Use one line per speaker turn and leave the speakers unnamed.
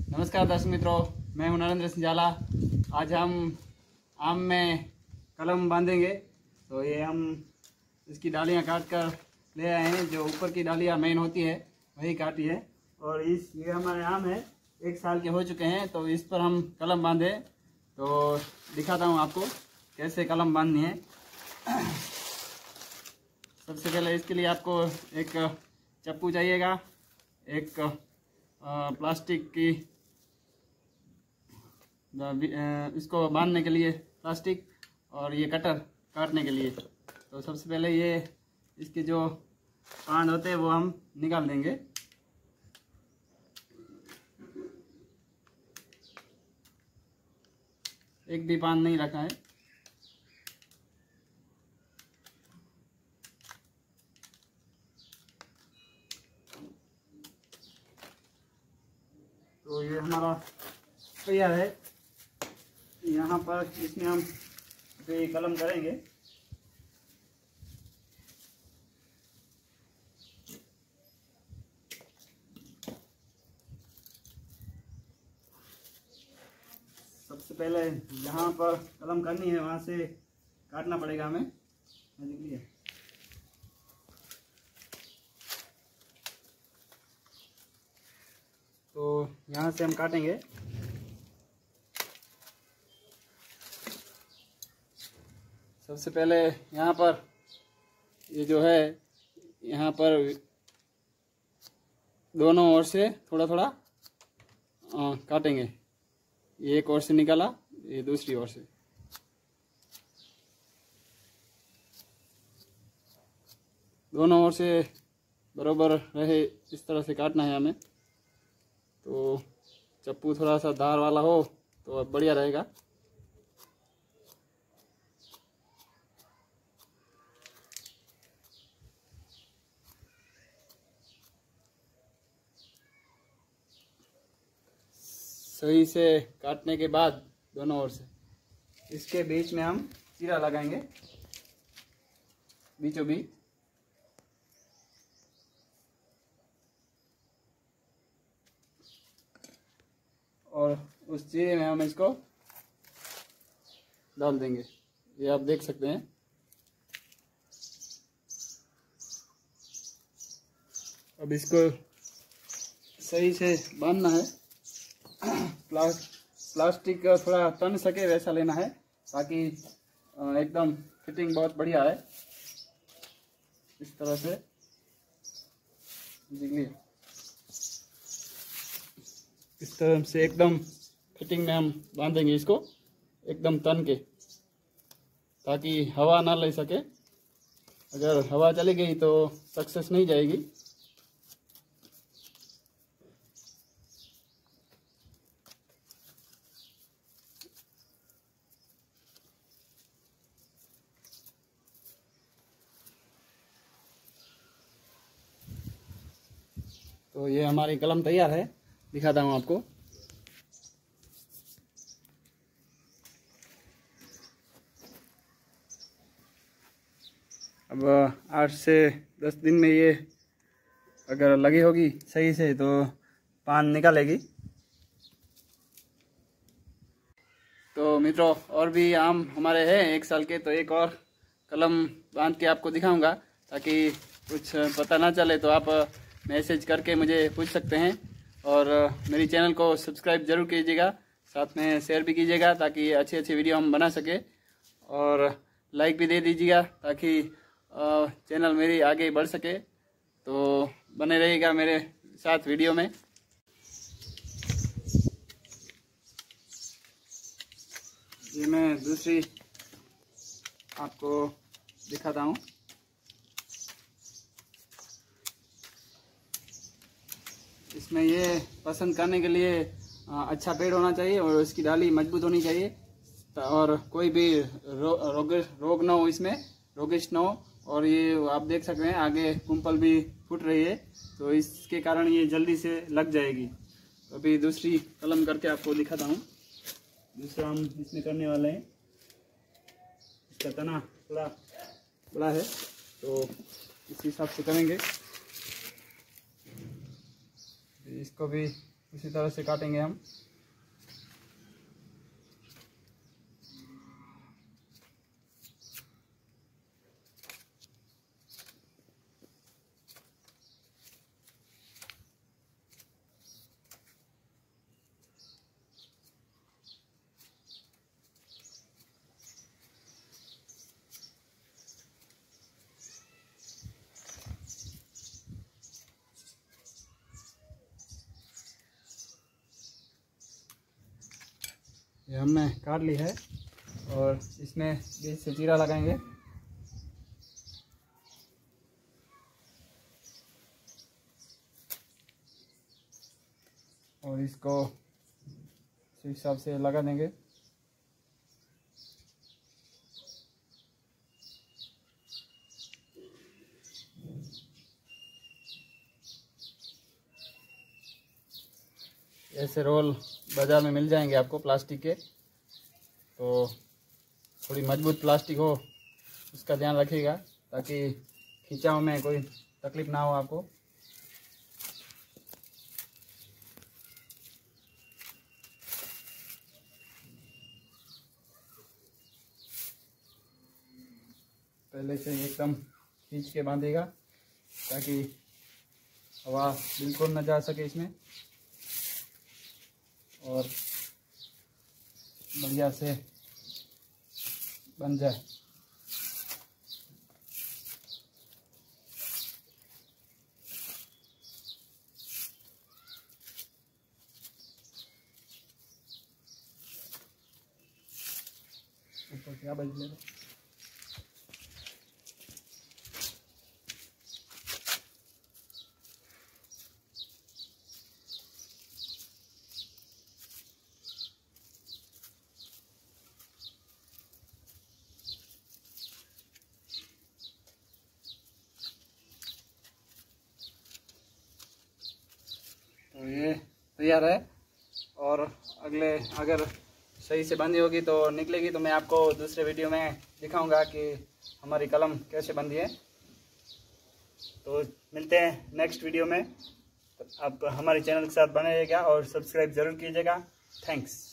नमस्कार दर्शक मित्रों, मैं हूं नरेंद्र सिंह झाला। आज हम आम में कलम बांधेंगे। तो ये हम इसकी डालियां काट कर ले आए हैं। जो ऊपर की डालियां मेन होती है वही काटी है। और ये हमारे आम है, 1 साल के हो चुके हैं। तो इस पर हम कलम बांधे, तो दिखाता हूं आपको कैसे कलम बांधनी है। सबसे पहले इसके लिए आपको एक चप्पू चाहिएगा, एक प्लास्टिक की इसको बांधने के लिए प्लास्टिक, और ये कटर काटने के लिए। तो सबसे पहले ये इसके जो पान होते हैं वो हम निकाल देंगे। एक भी पान नहीं रखा है। तो ये हमारा तैयार है। यहाँ पर इसमें हम कलम करेंगे। सबसे पहले जहाँ पर कलम करनी है वहाँ से काटना पड़ेगा हमें। निकलिए। तो यहाँ से हम काटेंगे। सबसे पहले यहाँ पर ये जो है, यहाँ पर दोनों ओर से थोड़ा थोड़ा काटेंगे। ये एक ओर से निकाला, ये दूसरी ओर से। दोनों ओर से बराबर रहे इस तरह से काटना है हमें। तो चप्पू थोड़ा सा धार वाला हो तो बढ़िया रहेगा। सही से काटने के बाद दोनों ओर से इसके बीच में हम चीरा लगाएंगे, बीचों बीच। और उस चीरे में हम इसको डाल देंगे। ये आप देख सकते हैं। अब इसको सही से बांधना है। प्लास्टिक थोड़ा तन सके वैसा लेना है, ताकि एकदम फिटिंग बहुत बढ़िया है। इस तरह से देखिए, इस तरह से एकदम फिटिंग में हम बांधेंगे इसको, एकदम तन के, ताकि हवा ना ले सके। अगर हवा चली गई तो सक्सेस नहीं जाएगी। तो ये हमारी कलम तैयार है, दिखाता हूँ आपको। अब 8 से 10 दिन में ये अगर लगी होगी सही से तो पान निकालेगी। तो मित्रों, और भी आम हमारे हैं 1 साल के। तो एक और कलम बांध के आपको दिखाऊंगा, ताकि कुछ पता ना चले तो आप मैसेज करके मुझे पूछ सकते हैं। और मेरी चैनल को सब्सक्राइब जरूर कीजिएगा, साथ में शेयर भी कीजिएगा, ताकि अच्छी अच्छी वीडियो हम बना सके। और लाइक भी दे दीजिएगा, ताकि चैनल मेरी आगे बढ़ सके। तो बने रहिएगा मेरे साथ वीडियो में। ये मैं दूसरी आपको दिखाता हूँ। इसमें ये पसंद करने के लिए अच्छा पेड़ होना चाहिए, और उसकी डाली मजबूत होनी चाहिए, और कोई भी रोग ना हो इसमें, रोगिष्ट ना हो। और ये आप देख सकते हैं आगे कुंपल भी फूट रही है, तो इसके कारण ये जल्दी से लग जाएगी। तो अभी दूसरी कलम करके आपको दिखाता हूँ। दूसरा हम इसमें करने वाले हैं। इसका तना थोड़ा बड़ा है, तो इस हिसाब से करेंगे। इसको भी इसी तरह से काटेंगे हम। ये हमने काट ली है और इसमें बीच से चीरा लगाएंगे। और इसको इस हिसाब से लगा देंगे। ऐसे रोल बाज़ार में मिल जाएंगे आपको प्लास्टिक के, तो थोड़ी मजबूत प्लास्टिक हो उसका ध्यान रखिएगा ताकि खिंचाव में कोई तकलीफ ना हो आपको। पहले से एकदम खींच के बांधेगा ताकि हवा बिल्कुल न जा सके इसमें और बढ़िया से बन जाए। ऊपर क्या बज लेगा। तो ये तैयार है और अगर सही से बंधी होगी तो निकलेगी तो मैं आपको दूसरे वीडियो में दिखाऊंगा कि हमारी कलम कैसे बंधी है। तो मिलते हैं नेक्स्ट वीडियो में। आप हमारे चैनल के साथ बने रहिएगा और सब्सक्राइब ज़रूर कीजिएगा। थैंक्स।